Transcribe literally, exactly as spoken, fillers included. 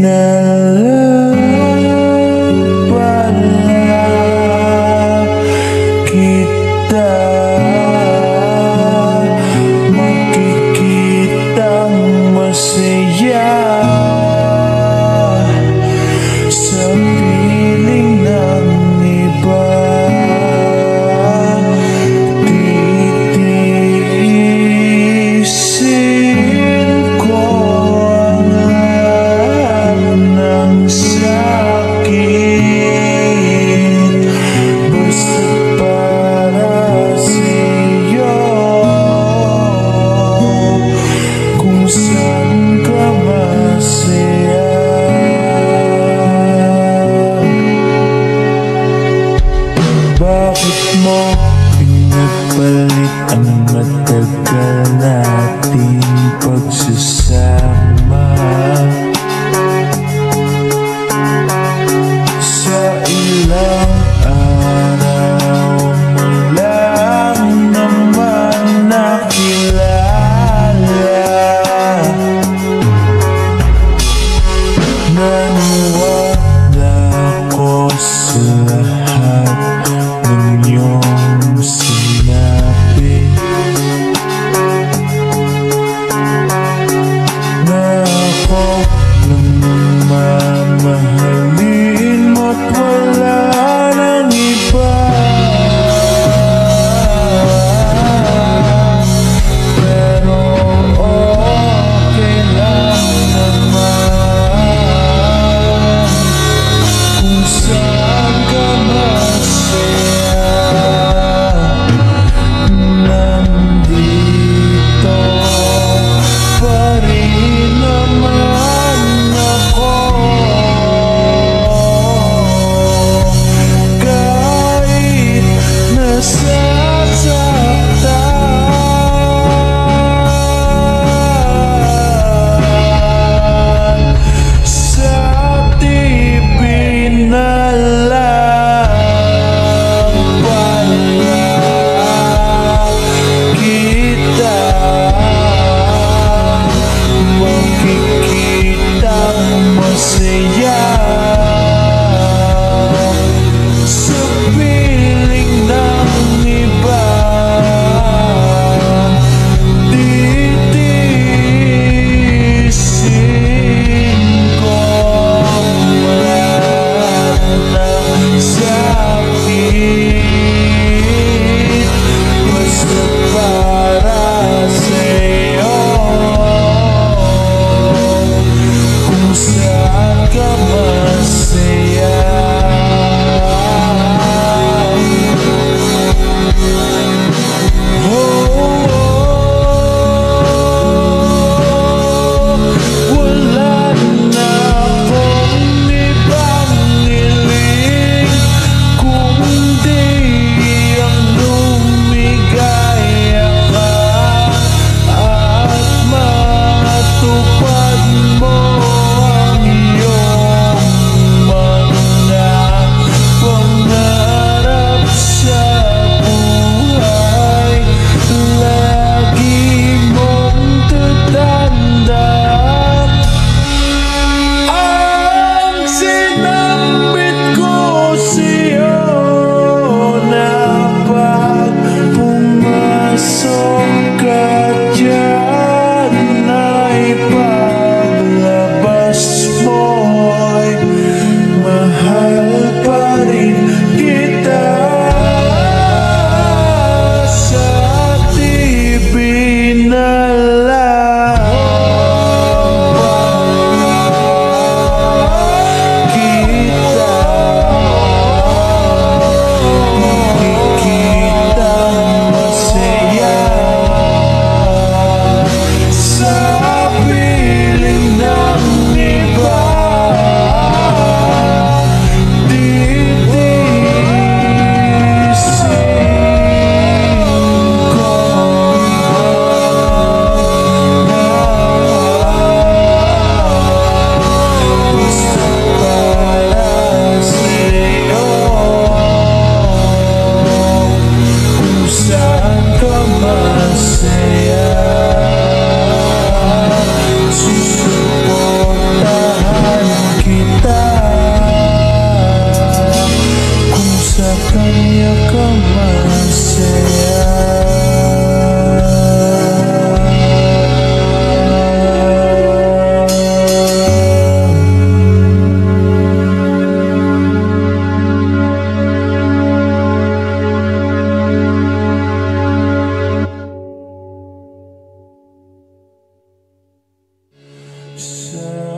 kita, makikitang masaya sa piling ng iba. Titiisin ko ang lahat ng sakit basta para sa'yo. Kung saan ka masaya, bakit mo pinagpalit ang matagal nating pagsasama? Sa ilang araw mo lang naman nakilala. Naniwala ko sa lahat ng iyong sinabi, na ako lang mamahalin mo't wala nang iba. Pero okay lang naman kung saan ka masaya. Nandito pa rin naman ako, kahit nasasaktan. Sa T V na lang pala kita, makikitang masaya sa piling ng iba. Titiisin ko ang lahat ng sakit basta para sa'yo. Kung saan ka masaya, wala na akong ibang hiling kundi ang lumigaya ka at matupad mo ang iyong sa